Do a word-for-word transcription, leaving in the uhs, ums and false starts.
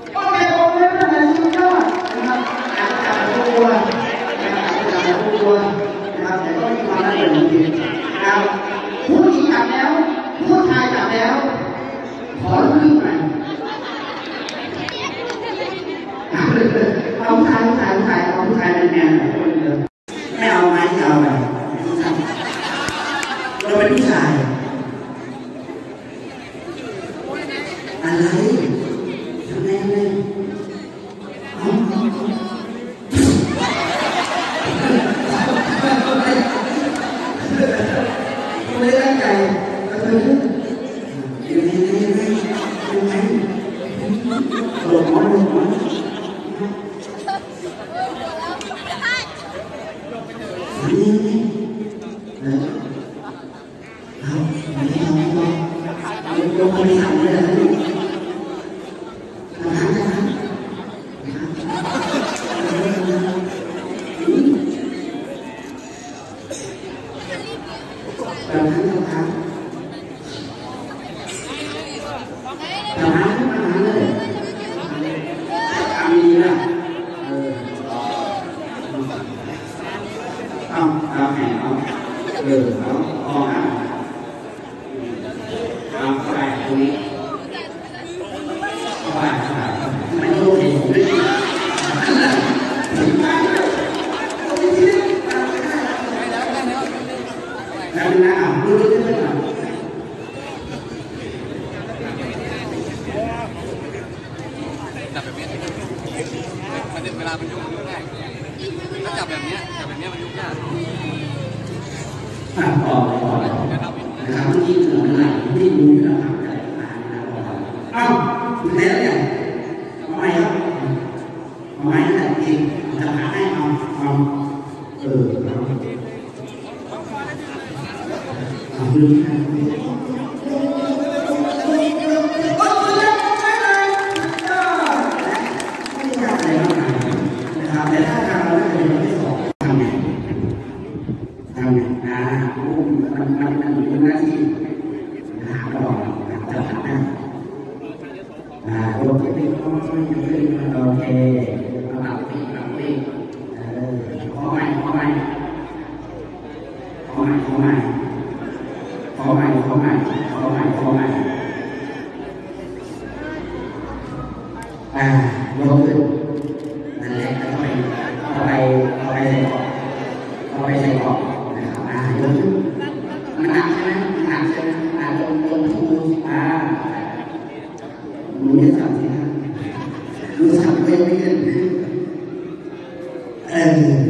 โอเคโอเคนั่นแหละสุดยอดนะครับอาจจะจับตัวนะครับอาจจะจับตัวนะครับแต่ก็มีความน่าสนใจนะครับผู้หญิงจับแล้วผู้ชายจับแล้วขอลูกหน่อยเอาผู้ชายผู้ชายผู้ชายเอาผู้ชายเป็นแมนไม่เอาไม้จะเอาอะไรเราเป็นผู้ชายอะไรทำไมเลยไม่ได้ใจเราเป็นยังไงยังไงยังไงหลบหมอนหลบหมอนนี่เออเอาไม่เอาไม่เอาลงไปทำเลยทำทำทำเราทำเราทำเราทำทำเลยทำดีนะเออเอาเอาแหงเอาเออเอาเอาเอาไปตรงนี้เอาไปไม่รู้เห็นผมไม่ดีแล้วนะอ่ะดูดูดูดูจับแบบนี้มันเวลามันยุ่งยุ่งง่ายถ้าจับแบบนี้จับแบบนี้มันยุ่งยากอ่ะต่อไปต่อไปนะครับที่เหลือหลังที่ดูนะครับแต่อ่านนะครับอ้าวคุณแล้วเนี่ยทำไมครับทำไมนั่นเองจะหาให้เอาเอาเออเอาเอาดูนะแต่ถ้าทำเราได้เป็นที่สองทำไงทำไงอ่ามันมันมันเป็นหน้าที่หาตลอดจะหาได้อ่าโอเคโอเคโอเคหลับตีหลับตีเออขอใหม่ขอใหม่ขอใหม่ขอใหม่ขอใหม่ขอใหม่ขอใหม่ขอใหม่อ่ายกขึ้นนั่นแหละเอาไปเอาไปเอาไปใส่กล่องเอาไปใส่กล่องนะครับอ่ายกมือสั่นไปไม่เล่นเออ